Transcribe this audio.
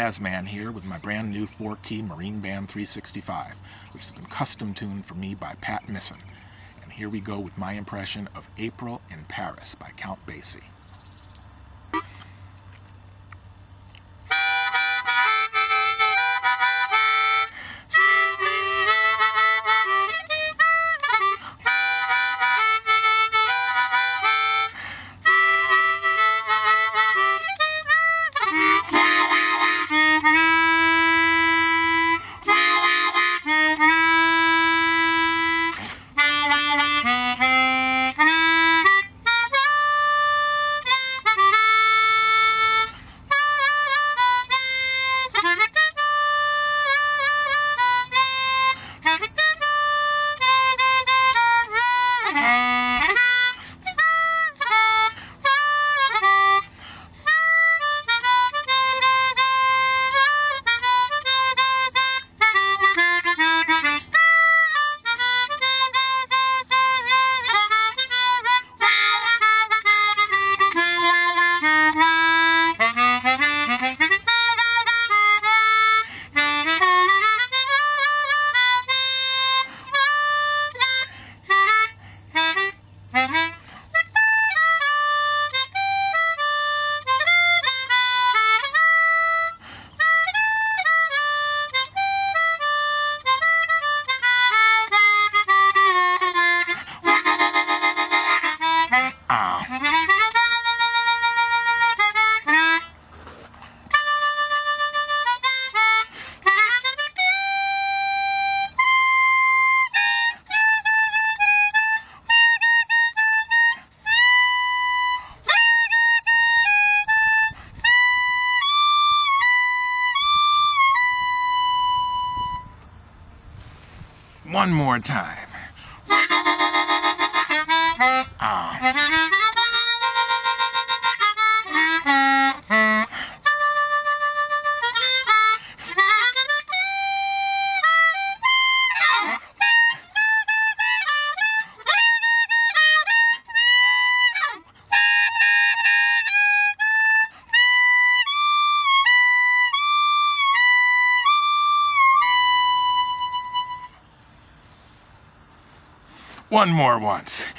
Jazzman here with my brand new Fourkey Marine Band 365, which has been custom tuned for me by Pat Misson. And here we go with my impression of April in Paris by Count Basie. One more time. One more once.